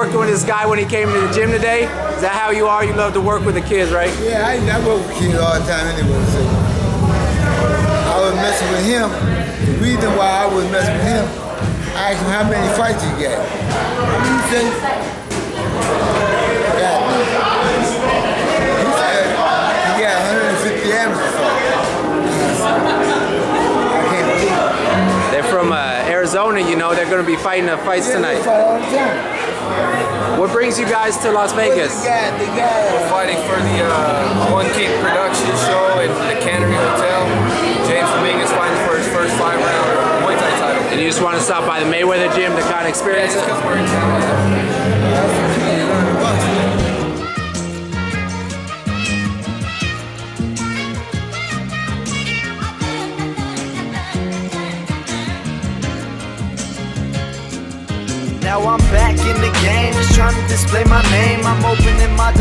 working with this guy when he came to the gym today? Is that how you are? You love to work with the kids, right? Yeah, I work with kids all the time anyway. So I was messing with him. The reason why I was messing with him, I asked him how many fights he got. He said, he got 150 amateur fights. I can't believe it. They're from Arizona, you know. They're going to be fighting the fights tonight. They fight all the time. What brings you guys to Las Vegas? The guy Fighting for the One Kick production show at the Cannery Hotel. James Dominguez fighting for his first 5-round Muay Thai title. And you just want to stop by the Mayweather gym to kind of experience it? Because we're in town. Now I'm back in the game, just trying to display my name. I'm opening my